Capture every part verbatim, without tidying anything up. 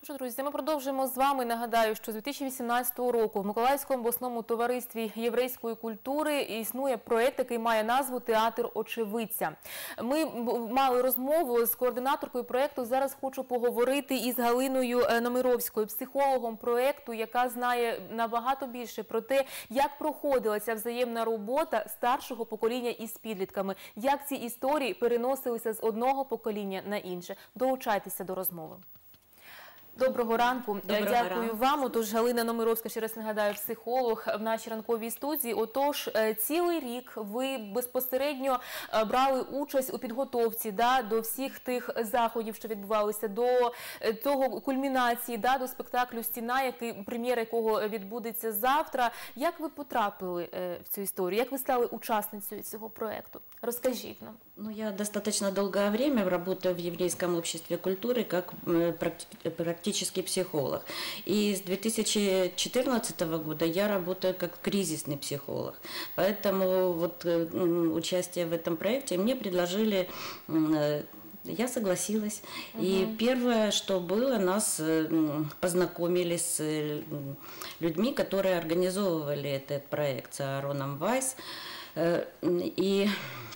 Що, друзі, ми продовжуємо з вами. Нагадаю, що з дві тисячі вісімнадцятого року в Миколаївському обласному товаристві єврейської культури існує проєкт, який має назву «Театр очевидця». Ми мали розмову з координаторкою проєкту. Зараз хочу поговорити із Галиною Номировською, психологом проєкту, яка знає набагато більше про те, як проходила ця взаємна робота старшого покоління із підлітками, як ці історії переносилися з одного покоління на інше. Долучайтеся до розмови. Доброго ранку. Доброго Дякую ранку. вам. Отож, Галина Номировська, ще раз нагадаю, психолог в нашій ранковій студії. Отож, цілий рік ви безпосередньо брали участь у підготовці да, до всіх тих заходів, що відбувалися, до того кульмінації, да, до спектаклю «Стіна», який, прем'єра якого відбудеться завтра. Як ви потрапили в цю історію? Як ви стали учасницею цього проєкту? Розкажіть нам. Ну, я достаточно долгое время работаю в Еврейском обществе культуры как практический психолог. И с две тысячи четырнадцатого года я работаю как кризисный психолог. Поэтому вот участие в этом проекте мне предложили, я согласилась. Угу. И первое, что было, нас познакомили с людьми, которые организовывали этот проект, с Аароном Вайс и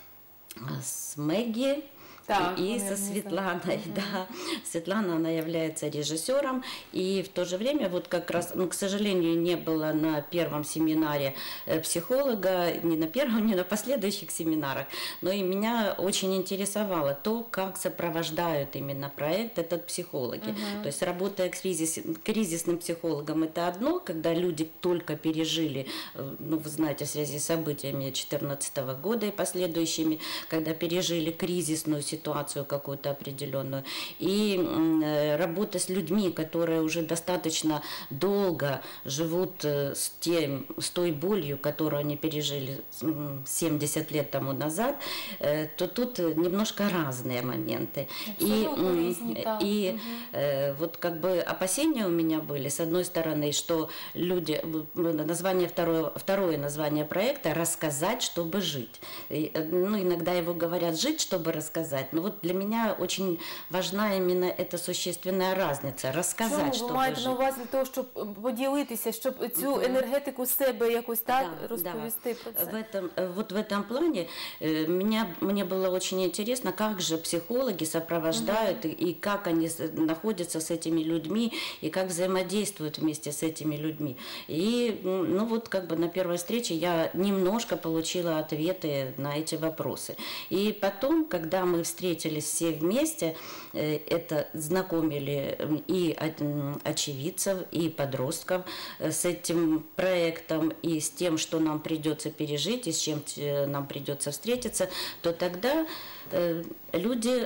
с Мэгги. Так, и со Светланой, угу. да. Светлана, она является режиссером, и в то же время, вот как раз, ну, к сожалению, не было на первом семинаре психолога, ни на первом, ни на последующих семинарах, но и меня очень интересовало то, как сопровождают именно проект этот психологи. Угу. То есть, работая кризис, кризисным психологом, это одно, когда люди только пережили, ну, вы знаете, в связи с событиями две тысячи четырнадцатого года и последующими, когда пережили кризисную ситуацию, ситуацию какую-то определенную, и э, работа с людьми, которые уже достаточно долго живут э, с, тем, с той болью, которую они пережили семьдесят лет тому назад, э, то тут немножко разные моменты. И, э, и э, вот как бы опасения у меня были, с одной стороны, что люди, название второе, второе название проекта «Рассказать, чтобы жить». И, ну, иногда его говорят «Жить, чтобы рассказать». Но вот для меня очень важна именно эта существенная разница. Рассказать, щоб ви маєте жить. на увазі для того, щоб поділитися, щоб цю uh-huh. енергетику себе якось так да, розповісти да. про це? В этом, вот в этом плане меня, мне было очень интересно, как же психологи сопровождают uh-huh. и как они находятся с этими людьми, и как взаимодействуют вместе с этими людьми. И ну вот как бы на первой встрече я немножко получила ответы на эти вопросы. И потом, когда мы встретились все вместе, это знакомили и очевидцев, и подростков с этим проектом, и с тем, что нам придется пережить, и с чем нам придется встретиться, то тогда люди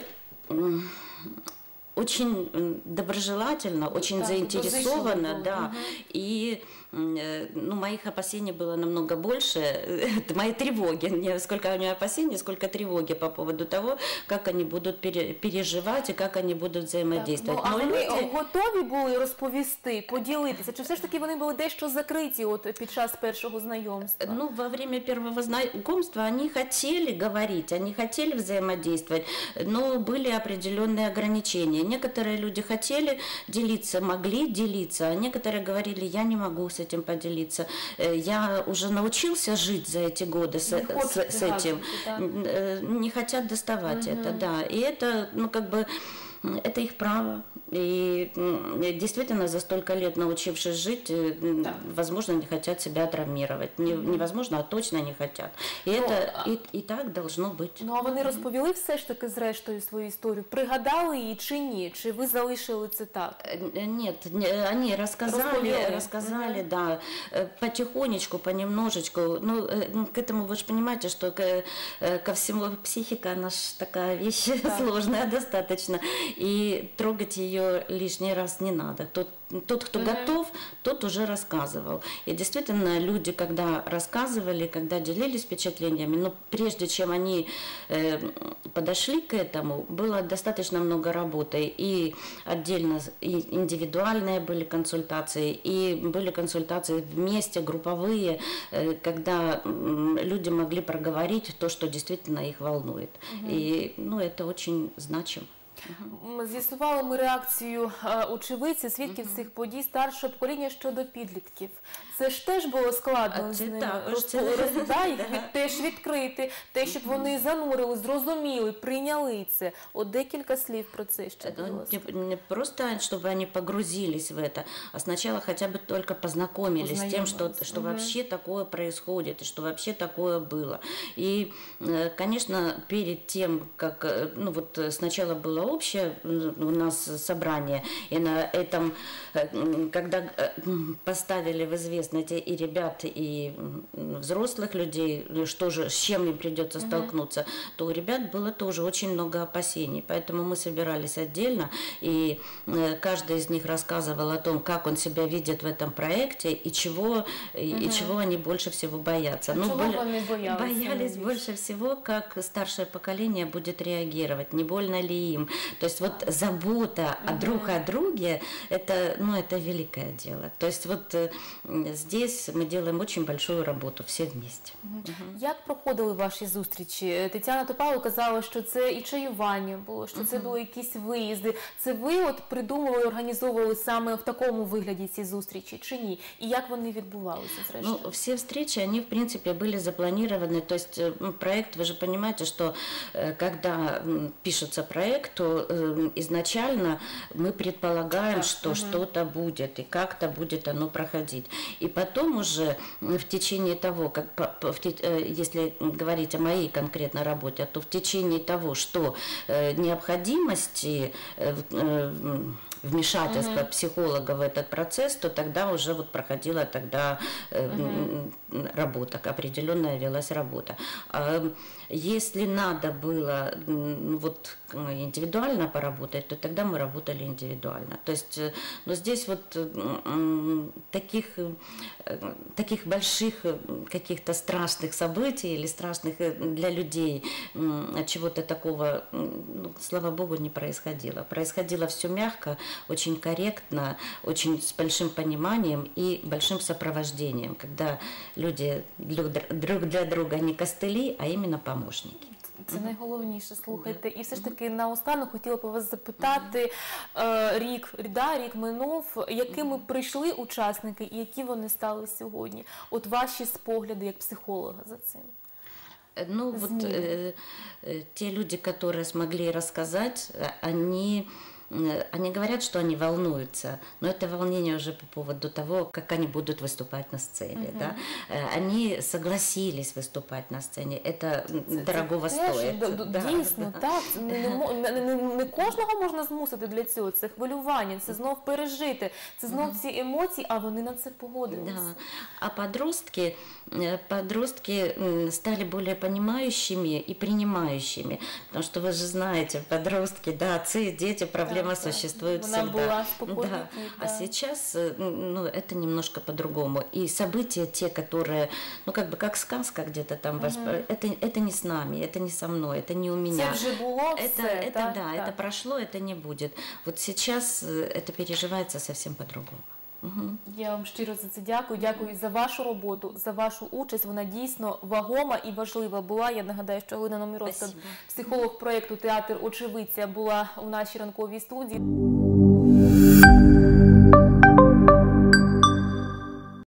очень доброжелательно, очень да, заинтересованно, да, угу. и ну, моих опасений было намного больше, это мои тревоги, не сколько у меня опасений, сколько тревоги по поводу того, как они будут переживать и как они будут взаимодействовать. Так, ну, а вони люди... готові були розповісти, поділитися, чи все ж таки вони були дещо закриті от під час першого знайомства? Ну, во время первого знакомства они хотели говорить, они хотели взаимодействовать, но были определенные ограничения. Некоторые люди хотели делиться, могли делиться, а некоторые говорили, я не могу с этим поделиться. Я уже научился жить за эти годы с, с, с этим. Да? Не хотят доставать угу. это, да. И это, ну, как бы, это их право. И действительно, за столько лет научившись жить, да. возможно, не хотят себя травмировать. Не, mm-hmm. Невозможно, а точно не хотят. И ну, это а... и, и так должно быть. Ну, а вони розповіли все ж таки зрештою свою історію? Пригадали її чи ні? Чи ви залишили це так? Нет, они рассказали, рассказали, mm-hmm. да, потихонечку, понемножечку. Ну, к этому вы же понимаете, что ко, ко всему психика, она же такая вещь да. сложная достаточно. И трогать ее лишний раз не надо. Тот, тот кто mm-hmm. готов, тот уже рассказывал. И действительно, люди, когда рассказывали, когда делились впечатлениями, но прежде чем они э, подошли к этому, было достаточно много работы. И отдельно, и индивидуальные были консультации, и были консультации вместе, групповые, э, когда э, люди могли проговорить то, что действительно их волнует. Mm-hmm. И ну, это очень значимо. М, З'ясували ми реакцію е, очевидців, свідків цих подій старшого покоління щодо підлітків. Це ж теж було складно А з це ними також, розпо- це- роз- да, їх Да. від- теж відкрити, те, щоб вони занурили, зрозуміли, прийняли це. От декілька слів про це ще. будь Ну, ласка. Не, не просто, чтобы они погрузились в это, а сначала хотя бы только познакомились с тем, что, Познакомились. что Мгм. вообще такое происходит, и что вообще такое было. И, э, конечно, перед тем, как, э, ну вот э, сначала было общее э, у нас собрание, и на этом, э, м, когда э, м, поставили в известность и ребят, и м, взрослых людей, э, что же, с чем им придется столкнуться, то у ребят было тоже очень много опасений. Поэтому мы собирались отдельно, и э, каждый из них рассказывал о том, как он себя видит в этом проекте и чего, и, и чего они больше всего боятся. А чего более- они боялись боялись найбільше? больше всего, как старшее поколение будет реагировать, не больно ли им. То есть вот забота о друг о друге, это, ну, это великое дело. То есть вот э, здесь мы делаем очень большую работу все вместе. Як проходили ваші зустрічі? Тетяна Топалова казала, що це і чаювання було, що це були якісь виїзди. Це ви от придумували, організовували саме в такому вигляді ці зустрічі чи ні? І як вони відбувалися зрештою? Ну, все встречи, они, в принципе, были запланированы. То есть э, м, проект, вы же понимаете, что э, когда м, пишется проект, то э, изначально мы предполагаем, Так, что мгм. что-то будет и как-то будет оно проходить. И потом уже м, в течение того, как, по- по- в те- э, если говорить о моей конкретной работе, то в течение того, что э, необходимости э, в- э, м, вмешательства психолога в этот процесс, то тогда уже вот проходила тогда э, м, работа, определенная велась работа. А если надо было м, вот э, индивидуально поработать, то тогда мы работали индивидуально. То есть, э, но здесь вот м, таких, э, таких больших э, каких-то страшных событий или страшных э, для людей м, чего-то такого, м, ну, слава богу, не происходило. Происходило все мягко, очень корректно, очень с большим пониманием и большим сопровождением, когда люди друг друг для друга не костыли, а именно помощники. Це найголовніше, слухайте. І все ж таки наостанок хотіла б вас запитати, е, рік, да, рік минув, якими прийшли учасники і які вони стали сьогодні? От ваші спогляди як психолога за цим. Ну вот э, э, те люди, которые смогли рассказать, э, они э, они говорят, что они волнуются, но это волнение уже по поводу того, как они будут выступать на сцене. Да? Э, Они согласились выступать на сцене, это м, дорогого Це теж, стоит. д- д- Да, Дійсно, да. так. Не, не, мо- не, не, не кожного можна змусити для цього. Це хвилювання, це знов пережити, це знов ці емоції, а вони на це погодилися. Да. А подростки, э, подростки м, стали более понимающими и принимающими, потому что вы же знаете, подростки, да, отцы и дети, проблема Так, так. существует Она всегда. была спокойной, Да. А да. сейчас, э, ну, это немножко по-другому. И события те, которые, ну, как бы как сказка где-то там, восп- это, это не с нами, это не со мной, это не у меня. Це вже було Это, все, это так, да, так. это прошло, это не будет. Вот сейчас э, это переживается совсем по-другому. Мгм. Я вам щиро за це дякую. Дякую за вашу роботу, за вашу участь. Вона дійсно вагома і важлива була. Я нагадаю, що Галина Номіровська, Спасибо. психолог проєкту «Театр очевидця», була у нашій ранковій студії.